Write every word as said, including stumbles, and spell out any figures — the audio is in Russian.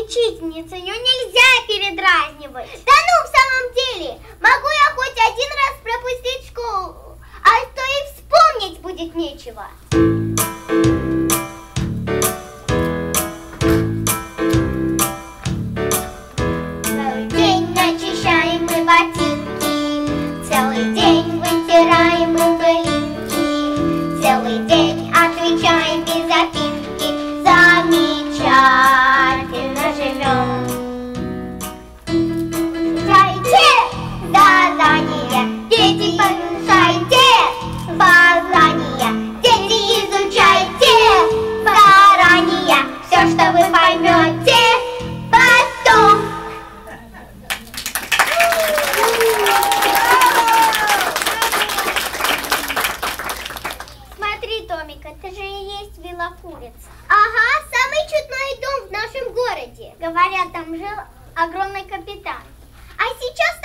учительница, ее нельзя передразнивать. Да ну, в самом деле, могу я хоть один раз пропустить школу, а то и вспомнить будет нечего. Целый день начищаем мы ботинки, целый день вытираем мы пылинки, целый день отвечаем без запинки, замечательно живем. Читайте задание, дети, повышайте познания, дети, изучайте заранее все, что вы поймете потом. Смотри, Томик, это же и есть вилла Курица. Ага, самый чудной дом в нашем городе. Говорят, там жил огромный капитан. А сейчас